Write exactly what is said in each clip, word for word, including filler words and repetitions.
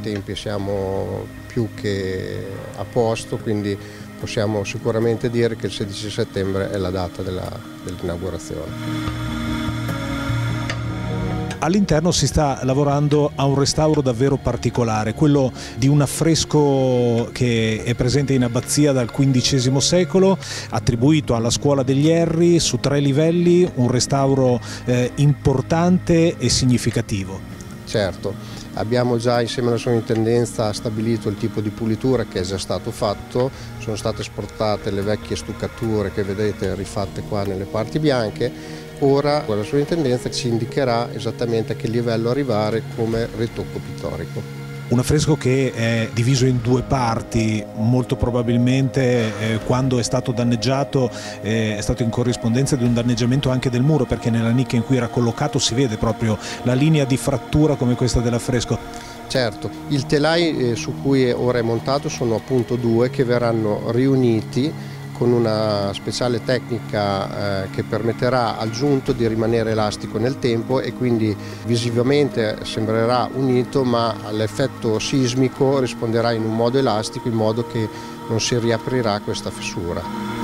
tempi siamo più che a posto, quindi possiamo sicuramente dire che il sedici settembre è la data dell'inaugurazione. All'interno si sta lavorando a un restauro davvero particolare, quello di un affresco che è presente in abbazia dal quindicesimo secolo, attribuito alla Scuola degli Erri su tre livelli, un restauro eh, importante e significativo. Certo, abbiamo già insieme alla sovrintendenza stabilito il tipo di pulitura che è già stato fatto, sono state esportate le vecchie stuccature che vedete rifatte qua nelle parti bianche. Ora la sovrintendenza ci indicherà esattamente a che livello arrivare come ritocco pittorico. Un affresco che è diviso in due parti, molto probabilmente eh, quando è stato danneggiato eh, è stato in corrispondenza di un danneggiamento anche del muro, perché nella nicchia in cui era collocato si vede proprio la linea di frattura come questa dell'affresco. Certo, il telai eh, su cui ora è montato sono appunto due che verranno riuniti con una speciale tecnica eh, che permetterà al giunto di rimanere elastico nel tempo e quindi visivamente sembrerà unito, ma all'effetto sismico risponderà in un modo elastico, in modo che non si riaprirà questa fessura.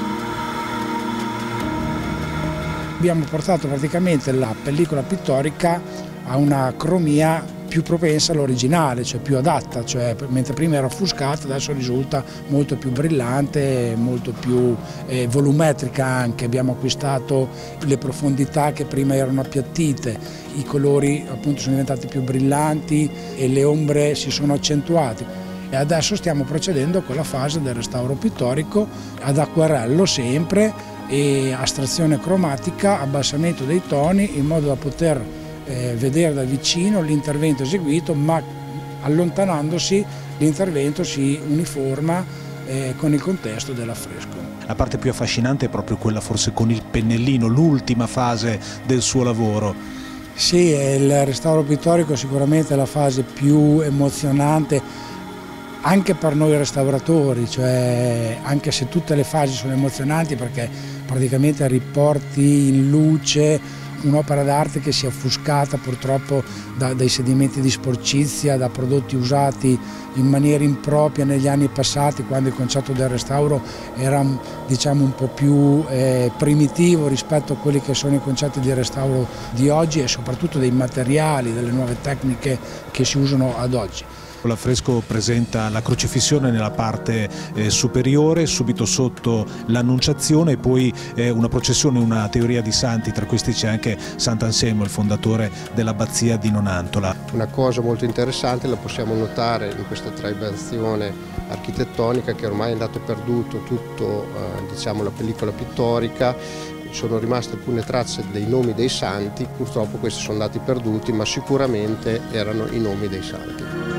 Abbiamo portato praticamente la pellicola pittorica a una cromia più propensa all'originale, cioè più adatta, cioè mentre prima era offuscata adesso risulta molto più brillante, molto più eh, volumetrica anche. Abbiamo acquistato le profondità che prima erano appiattite, i colori appunto sono diventati più brillanti e le ombre si sono accentuate. E adesso stiamo procedendo con la fase del restauro pittorico ad acquarello sempre e astrazione cromatica, abbassamento dei toni in modo da poter Eh, vedere da vicino l'intervento eseguito, ma allontanandosi l'intervento si uniforma eh, con il contesto dell'affresco. La parte più affascinante è proprio quella forse con il pennellino, l'ultima fase del suo lavoro. Sì, il restauro pittorico sicuramente è la fase più emozionante anche per noi restauratori, cioè anche se tutte le fasi sono emozionanti perché praticamente riporti in luce un'opera d'arte che si è offuscata purtroppo da, dai sedimenti di sporcizia, da prodotti usati in maniera impropria negli anni passati, quando il concetto del restauro era diciamo un po' più eh, primitivo rispetto a quelli che sono i concetti di restauro di oggi e soprattutto dei materiali, delle nuove tecniche che si usano ad oggi. L'affresco presenta la crocifissione nella parte eh, superiore, subito sotto l'Annunciazione e poi eh, una processione, una teoria di santi, tra questi c'è anche Sant'Anselmo, il fondatore dell'abbazia di Nonantola. Una cosa molto interessante la possiamo notare in questa trabeazione architettonica che ormai è andato perduto tutto eh, diciamo, la pellicola pittorica. Sono rimaste alcune tracce dei nomi dei santi, purtroppo questi sono andati perduti, ma sicuramente erano i nomi dei santi.